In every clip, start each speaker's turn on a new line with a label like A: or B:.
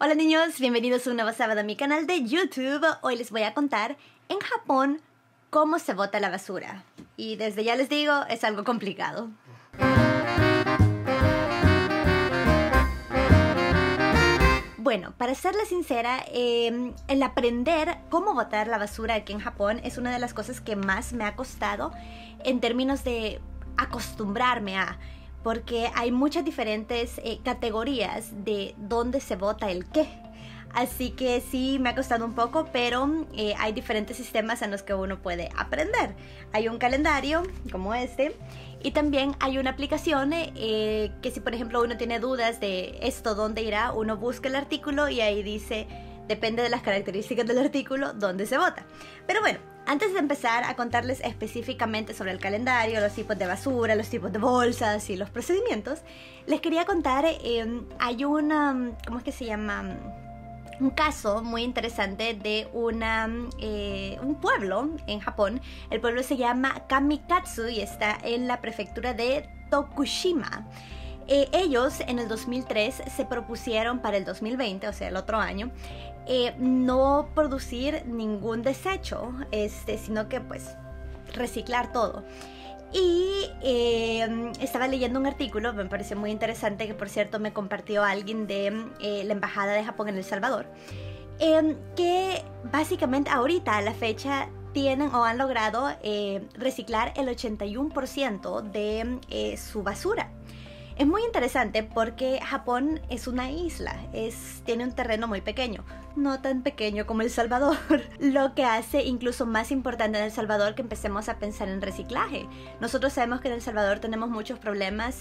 A: Hola niños, bienvenidos un nuevo sábado a mi canal de YouTube. Hoy les voy a contar en Japón cómo se bota la basura. Y desde ya les digo, es algo complicado. Bueno, para serles sincera, el aprender cómo botar la basura aquí en Japón es una de las cosas que más me ha costado en términos de acostumbrarme a... porque hay muchas diferentes categorías de dónde se bota el qué. Así que sí me ha costado un poco, pero hay diferentes sistemas en los que uno puede aprender. Hay un calendario como este y también hay una aplicación que si por ejemplo uno tiene dudas de esto, dónde irá, uno busca el artículo y ahí dice, depende de las características del artículo, dónde se bota. Pero bueno, antes de empezar a contarles específicamente sobre el calendario, los tipos de basura, los tipos de bolsas y los procedimientos, les quería contar, hay una, ¿cómo es que se llama? Un caso muy interesante de un pueblo en Japón. El pueblo se llama Kamikatsu y está en la prefectura de Tokushima. Ellos en el 2003 se propusieron para el 2020, o sea el otro año, no producir ningún desecho, sino que pues reciclar todo. Y estaba leyendo un artículo, me pareció muy interesante, que por cierto me compartió alguien de la Embajada de Japón en El Salvador, que básicamente ahorita a la fecha tienen o han logrado reciclar el 81% de su basura. Es muy interesante porque Japón es una isla, tiene un terreno muy pequeño, no tan pequeño como El Salvador, lo que hace incluso más importante en El Salvador que empecemos a pensar en reciclaje. Nosotros sabemos que en El Salvador tenemos muchos problemas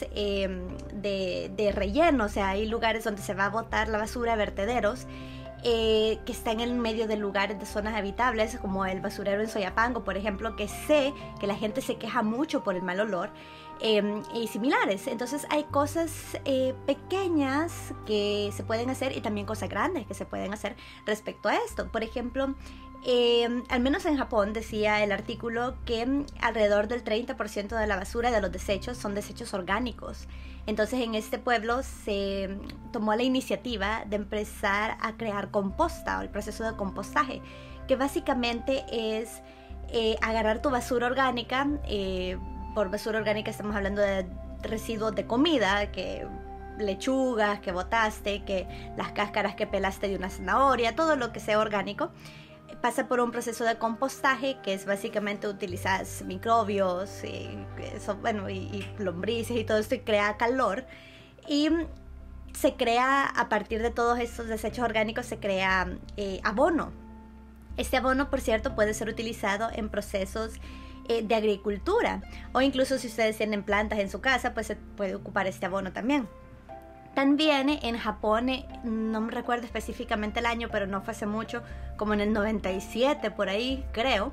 A: de relleno, o sea, hay lugares donde se va a botar la basura, vertederos, que están en medio de lugares de zonas habitables, como el basurero en Soyapango, por ejemplo, que sé que la gente se queja mucho por el mal olor, y similares. Entonces hay cosas pequeñas que se pueden hacer y también cosas grandes que se pueden hacer respecto a esto. Por ejemplo, al menos en Japón decía el artículo que alrededor del 30% de la basura, de los desechos, son desechos orgánicos. Entonces en este pueblo se tomó la iniciativa de empezar a crear composta, o el proceso de compostaje, que básicamente es agarrar tu basura orgánica. Por basura orgánica estamos hablando de residuos de comida, que lechugas que botaste, que las cáscaras que pelaste de una zanahoria, todo lo que sea orgánico pasa por un proceso de compostaje, que es básicamente utilizas microbios y lombrices y todo esto, y crea calor, y se crea, a partir de todos estos desechos orgánicos se crea abono. Este abono, por cierto, puede ser utilizado en procesos de agricultura, o incluso si ustedes tienen plantas en su casa, pues se puede ocupar este abono también. También en Japón, no me recuerdo específicamente el año, pero no fue hace mucho, como en el 97 por ahí creo,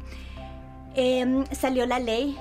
A: salió la ley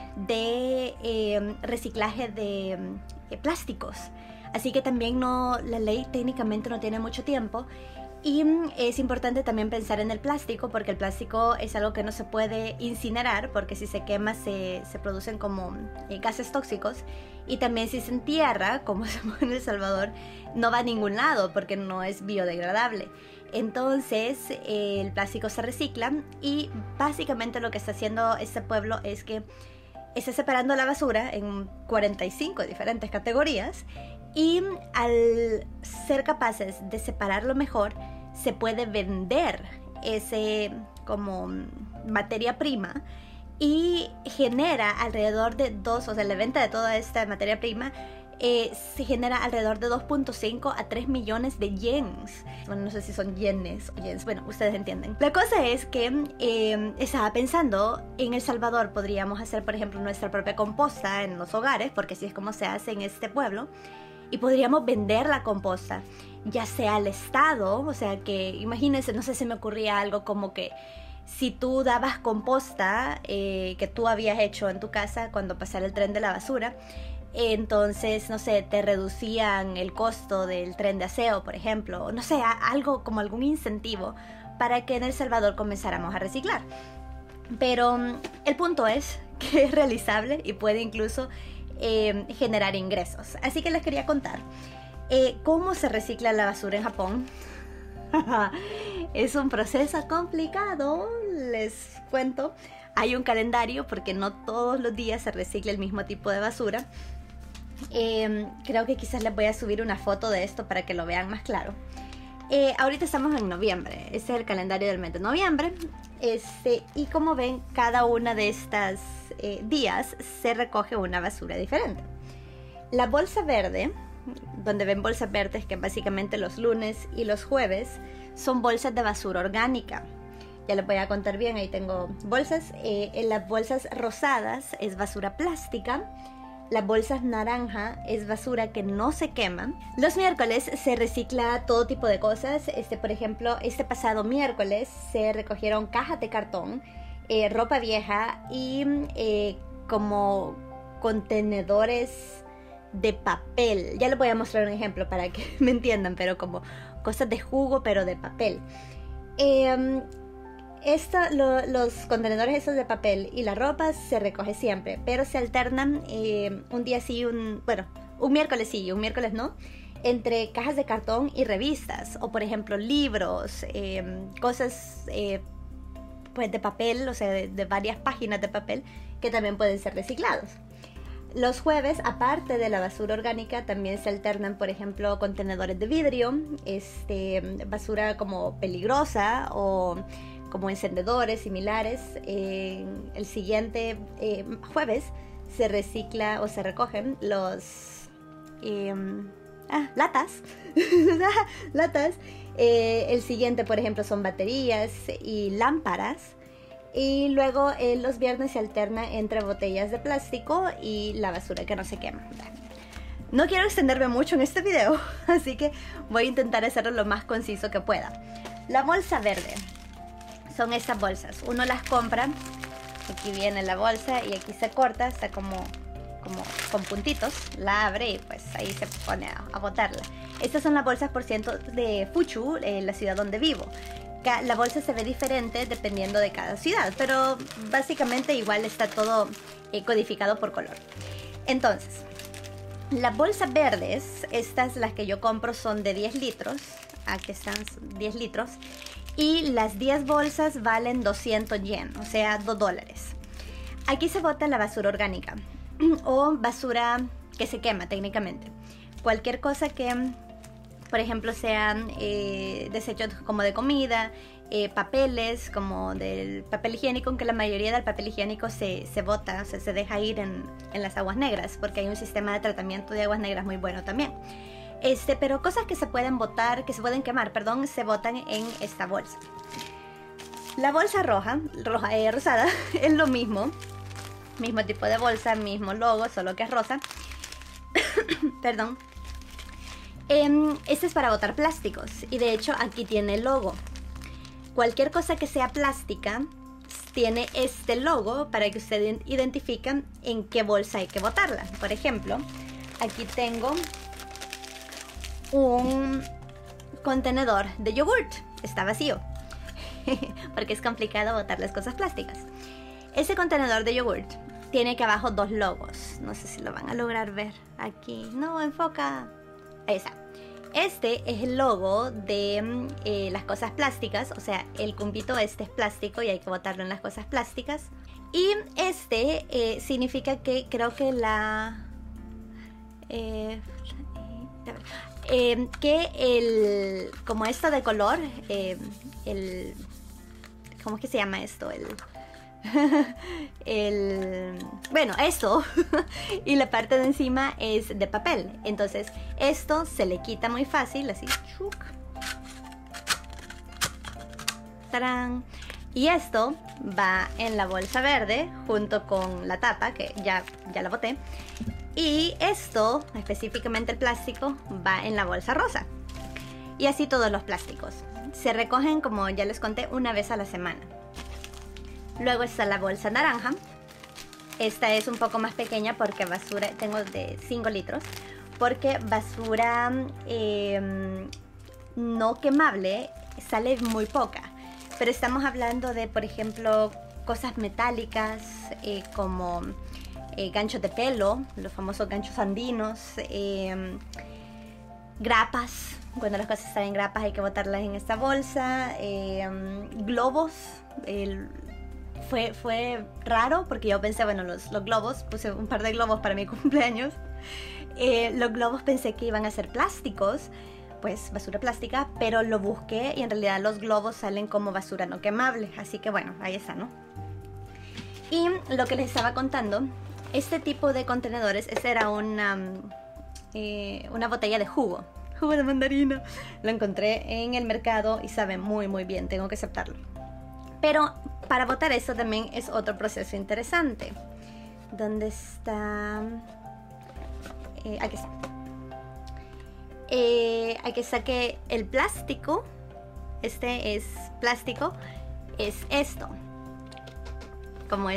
A: de reciclaje de plásticos. Así que también la ley técnicamente no tiene mucho tiempo. Y es importante también pensar en el plástico, porque el plástico es algo que no se puede incinerar, porque si se quema se producen como gases tóxicos, y también si se entierra, como hacemos en El Salvador, no va a ningún lado porque no es biodegradable. Entonces el plástico se recicla, y básicamente lo que está haciendo este pueblo es que está separando la basura en 45 diferentes categorías, y al ser capaces de separarlo mejor, se puede vender ese como materia prima, y genera alrededor de la venta de toda esta materia prima se genera alrededor de 2.5 a 3 millones de yens. Bueno, no sé si son yenes o yens, bueno, ustedes entienden. La cosa es que estaba pensando, en El Salvador podríamos hacer, por ejemplo, nuestra propia composta en los hogares, porque así es como se hace en este pueblo, y podríamos vender la composta, ya sea al Estado, o sea que, imagínense, no sé, se me ocurría algo como que si tú dabas composta que tú habías hecho en tu casa cuando pasara el tren de la basura, entonces, no sé, te reducían el costo del tren de aseo, por ejemplo, no sé, algo como algún incentivo para que en El Salvador comenzáramos a reciclar. Pero el punto es que es realizable y puede incluso generar ingresos. Así que les quería contar cómo se recicla la basura en Japón. Es un proceso complicado, les cuento. Hay un calendario porque no todos los días se recicla el mismo tipo de basura. Creo que quizás les voy a subir una foto de esto para que lo vean más claro. Ahorita estamos en noviembre, este es el calendario del mes de noviembre. Y como ven, cada una de estas días se recoge una basura diferente. La bolsa verde, donde ven bolsas verdes, que básicamente los lunes y los jueves, son bolsas de basura orgánica. Ya les voy a contar bien, ahí tengo bolsas. En las bolsas rosadas es basura plástica. Las bolsas naranja es basura que no se quema. Los miércoles se recicla todo tipo de cosas. Por ejemplo, este pasado miércoles se recogieron cajas de cartón, ropa vieja y como contenedores de papel. Ya les voy a mostrar un ejemplo para que me entiendan, pero como cosas de jugo, pero de papel. Los contenedores esos de papel y la ropa se recoge siempre, pero se alternan un día sí, un miércoles sí y un miércoles no, entre cajas de cartón y revistas, o por ejemplo libros, cosas pues de papel, o sea, de varias páginas de papel que también pueden ser reciclados. Los jueves, aparte de la basura orgánica, también se alternan, por ejemplo, contenedores de vidrio, basura como peligrosa o como encendedores similares. El siguiente jueves se recicla o se recogen los latas. Latas. El siguiente, por ejemplo, son baterías y lámparas. Y luego los viernes se alterna entre botellas de plástico y la basura que no se quema. No quiero extenderme mucho en este video, así que voy a intentar hacerlo lo más conciso que pueda. La bolsa verde son estas bolsas. Uno las compra, aquí viene la bolsa y aquí se corta, está como con puntitos, la abre y pues ahí se pone a botarla. Estas son las bolsas por ciento de Fuchu, la ciudad donde vivo. La bolsa se ve diferente dependiendo de cada ciudad, pero básicamente igual está todo codificado por color. Entonces, las bolsas verdes, estas las que yo compro son de 10 litros, aquí están 10 litros, y las 10 bolsas valen 200 yen, o sea, $2. Aquí se bota la basura orgánica, o basura que se quema técnicamente. Cualquier cosa que, por ejemplo, sean desechos como de comida, papeles como del papel higiénico, aunque la mayoría del papel higiénico se bota, o sea, se deja ir en las aguas negras, porque hay un sistema de tratamiento de aguas negras muy bueno también. Pero cosas que se pueden botar, que se pueden quemar, perdón, se botan en esta bolsa. La bolsa rosada, es lo mismo tipo de bolsa, mismo logo, solo que es rosa. Perdón. Este es para botar plásticos y de hecho aquí tiene el logo. Cualquier cosa que sea plástica tiene este logo para que ustedes identifiquen en qué bolsa hay que botarla. Por ejemplo, aquí tengo un contenedor de yogurt, está vacío porque es complicado botar las cosas plásticas. Ese contenedor de yogurt tiene aquí abajo dos logos, no sé si lo van a lograr ver aquí, no enfoca, ahí está. Este es el logo de las cosas plásticas, o sea, el cumpito este es plástico y hay que botarlo en las cosas plásticas. Y este significa que creo que como esto de color, ¿cómo es que se llama esto? Bueno, esto y la parte de encima es de papel, entonces esto se le quita muy fácil, así, ¡chuc! ¡Tarán! Y esto va en la bolsa verde junto con la tapa, que ya la boté, y esto, específicamente el plástico, va en la bolsa rosa. Y así todos los plásticos se recogen, como ya les conté, una vez a la semana. Luego está la bolsa naranja. Esta es un poco más pequeña porque basura, tengo de 5 litros, porque basura no quemable sale muy poca. Pero estamos hablando de, por ejemplo, cosas metálicas como ganchos de pelo, los famosos ganchos andinos, grapas, Cuando las cosas están en grapas hay que botarlas en esta bolsa. Globos. Fue raro porque yo pensé, bueno, los globos, puse un par de globos para mi cumpleaños. Los globos pensé que iban a ser plásticos, pues basura plástica, pero lo busqué y en realidad los globos salen como basura no quemable. Así que bueno, ahí está, ¿no? Y lo que les estaba contando, este tipo de contenedores, esta era una botella de jugo de mandarina. Lo encontré en el mercado y sabe muy muy bien, tengo que aceptarlo. Pero para botar esto también es otro proceso interesante. ¿Dónde está? Aquí está. Aquí está que el plástico, este es plástico, es esto. Como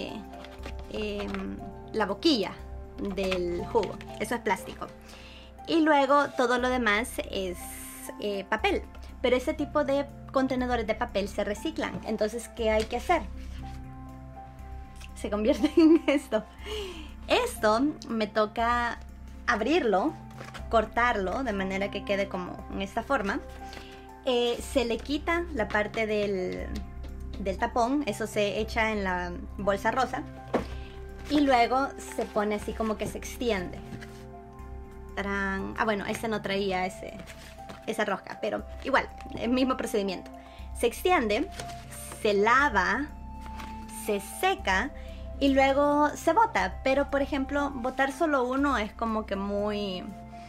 A: la boquilla del jugo, eso es plástico. Y luego todo lo demás es papel. Pero este tipo de contenedores de papel se reciclan. Entonces, ¿qué hay que hacer? Se convierte en esto. Esto me toca abrirlo, cortarlo de manera que quede como en esta forma. Se le quita la parte del tapón, eso se echa en la bolsa rosa. Y luego se pone así como que se extiende. ¡Tarán! Ah, bueno, este no traía esa rosca, pero igual, el mismo procedimiento. Se extiende, se lava, se seca y luego se bota. Pero, por ejemplo, botar solo uno es como que muy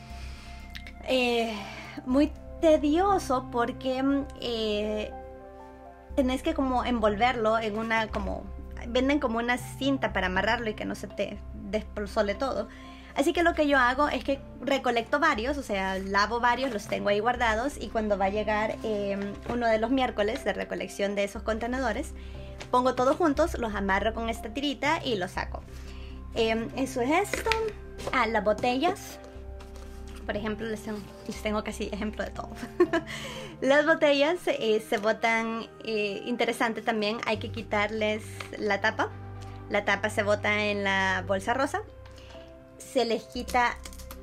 A: tedioso porque tenés que como envolverlo en una venden como una cinta para amarrarlo y que no se te desposole todo. Así que lo que yo hago es que recolecto varios, o sea, lavo varios, los tengo ahí guardados y cuando va a llegar uno de los miércoles de recolección de esos contenedores, pongo todos juntos, los amarro con esta tirita y los saco. Eso es esto. Ah, las botellas. Por ejemplo, les tengo casi ejemplo de todo. Las botellas se botan, interesante también, hay que quitarles la tapa. La tapa se bota en la bolsa rosa. Se les quita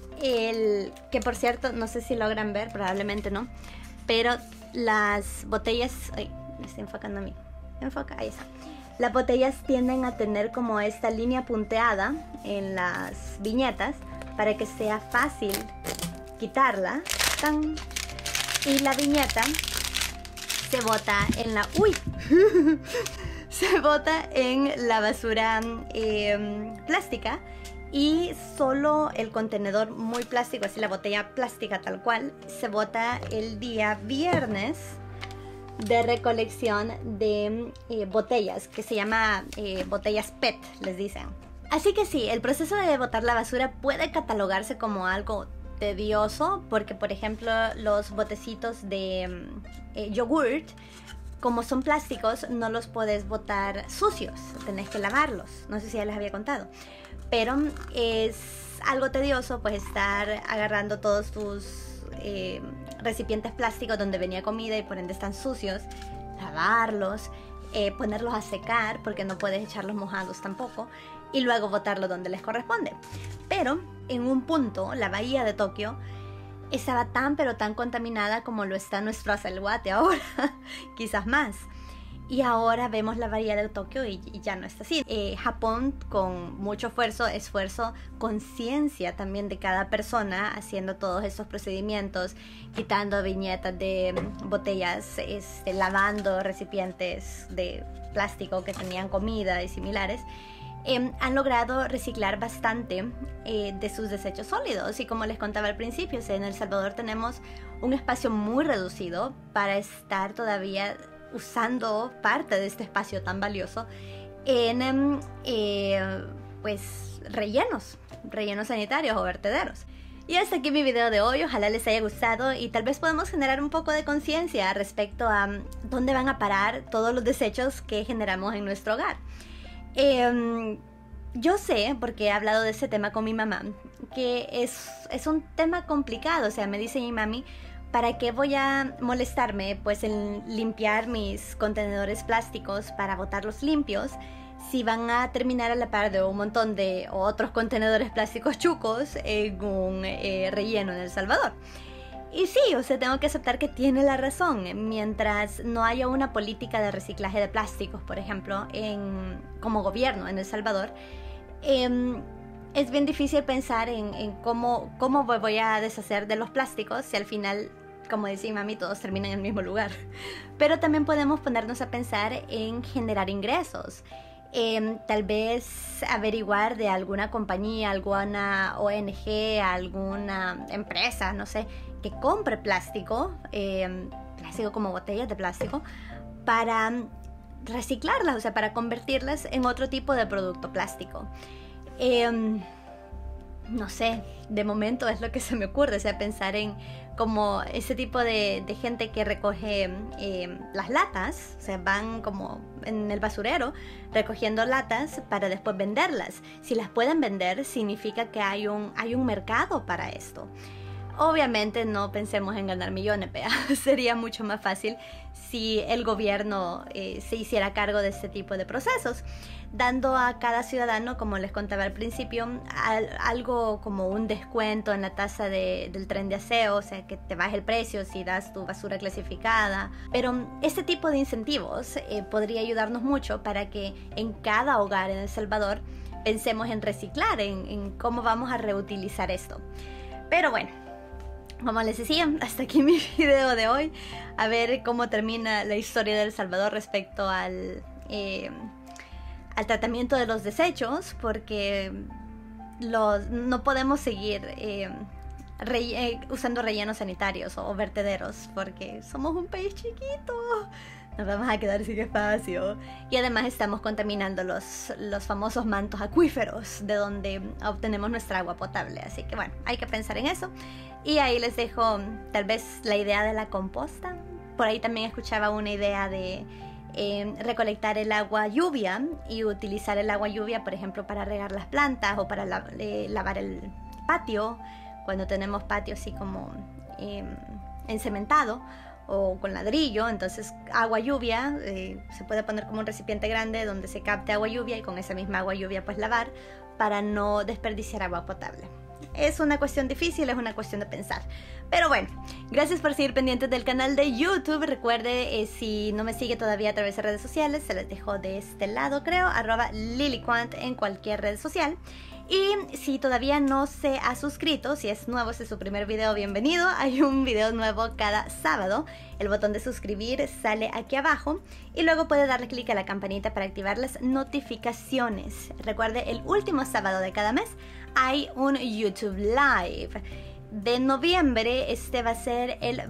A: que por cierto, no sé si logran ver, probablemente no, pero las botellas, ay, me estoy enfocando a mí, enfoca, ahí está. Las botellas tienden a tener como esta línea punteada en las viñetas para que sea fácil quitarla. ¡Tan! Y la viñeta se bota en la... ¡Uy! Se bota en la basura plástica. Y solo el contenedor muy plástico, así la botella plástica tal cual, se bota el día viernes de recolección de botellas, que se llama botellas PET, les dicen. Así que sí, el proceso de botar la basura puede catalogarse como algo tedioso, porque por ejemplo los botecitos de yogurt, como son plásticos, no los puedes botar sucios, tenés que lavarlos, no sé si ya les había contado. Pero es algo tedioso pues estar agarrando todos tus recipientes plásticos donde venía comida y por ende están sucios, lavarlos, ponerlos a secar porque no puedes echarlos mojados tampoco y luego botarlos donde les corresponde. Pero en un punto, la bahía de Tokio estaba tan pero tan contaminada como lo está nuestro Asalguate ahora, quizás más. Y ahora vemos la bahía de Tokio y ya no está así. Japón, con mucho esfuerzo, conciencia también de cada persona, haciendo todos estos procedimientos, quitando viñetas de botellas, lavando recipientes de plástico que tenían comida y similares, han logrado reciclar bastante de sus desechos sólidos. Y como les contaba al principio, en El Salvador tenemos un espacio muy reducido para estar todavía usando parte de este espacio tan valioso en pues rellenos sanitarios o vertederos. Y hasta aquí mi video de hoy, ojalá les haya gustado y tal vez podamos generar un poco de conciencia respecto a dónde van a parar todos los desechos que generamos en nuestro hogar. Yo sé, porque he hablado de ese tema con mi mamá, que es un tema complicado. O sea, me dice mi mami, ¿para qué voy a molestarme pues en limpiar mis contenedores plásticos para botarlos limpios si van a terminar a la par de un montón de otros contenedores plásticos chucos en un relleno en El Salvador? Y sí, o sea, tengo que aceptar que tiene la razón. Mientras no haya una política de reciclaje de plásticos, por ejemplo, como gobierno en El Salvador, es bien difícil pensar en cómo voy a deshacer de los plásticos si al final, como decía mami, todos terminan en el mismo lugar. Pero también podemos ponernos a pensar en generar ingresos. Tal vez averiguar de alguna compañía, alguna ONG, alguna empresa, no sé, que compre plástico, plástico como botellas de plástico, para reciclarlas, o sea, para convertirlas en otro tipo de producto plástico. No sé, de momento es lo que se me ocurre, o sea, pensar en como ese tipo de gente que recoge las latas, o sea, van como en el basurero recogiendo latas para después venderlas. Si las pueden vender, significa que hay un mercado para esto. Obviamente no pensemos en ganar millones, ¿vea? Sería mucho más fácil si el gobierno se hiciera cargo de este tipo de procesos, dando a cada ciudadano, como les contaba al principio, algo como un descuento en la tasa del tren de aseo, o sea, que te baje el precio si das tu basura clasificada. Pero este tipo de incentivos podría ayudarnos mucho para que en cada hogar en El Salvador pensemos en reciclar, en cómo vamos a reutilizar esto. Pero bueno, como les decía, hasta aquí mi video de hoy. A ver cómo termina la historia de El Salvador respecto al tratamiento de los desechos, porque no podemos seguir usando rellenos sanitarios o vertederos, porque somos un país chiquito. Nos vamos a quedar sin espacio. Y además estamos contaminando los famosos mantos acuíferos de donde obtenemos nuestra agua potable. Así que bueno, hay que pensar en eso. Y ahí les dejo tal vez la idea de la composta. Por ahí también escuchaba una idea de recolectar el agua lluvia y utilizar el agua lluvia, por ejemplo, para regar las plantas o para lavar el patio, cuando tenemos patio así como encementado o con ladrillo. Entonces agua lluvia, se puede poner como un recipiente grande donde se capte agua lluvia y con esa misma agua lluvia pues lavar, para no desperdiciar agua potable. Es una cuestión difícil, es una cuestión de pensar. Pero bueno, gracias por seguir pendientes del canal de YouTube. Recuerde, si no me sigue todavía a través de redes sociales, se les dejo de este lado, creo, @LiliQuant en cualquier red social. Y si todavía no se ha suscrito, si es nuevo, si es su primer video, bienvenido. Hay un video nuevo cada sábado. El botón de suscribir sale aquí abajo y luego puede darle clic a la campanita para activar las notificaciones. Recuerde, el último sábado de cada mes hay un YouTube Live. De noviembre, este va a ser el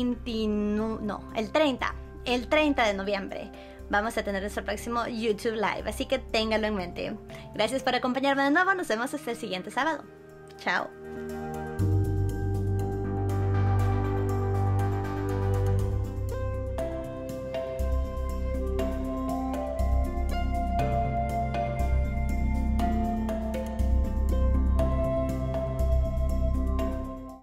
A: 30 de noviembre. Vamos a tener nuestro próximo YouTube Live, así que ténganlo en mente. Gracias por acompañarme de nuevo, nos vemos hasta el siguiente sábado. Chao.